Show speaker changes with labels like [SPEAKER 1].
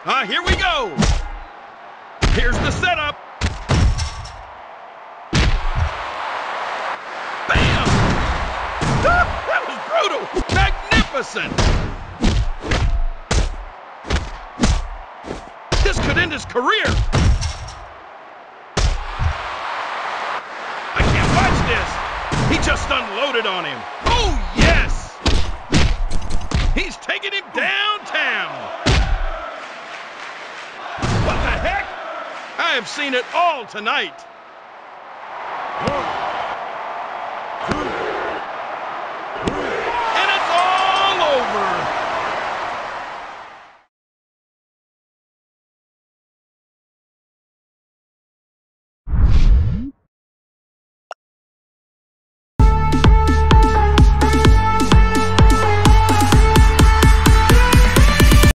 [SPEAKER 1] Here we go. Here's the setup. Bam! That was brutal. Magnificent. This could end his career. I can't watch this. He just unloaded on him. Oh, yes. He's taking him downtown. What the heck? I have seen it all tonight.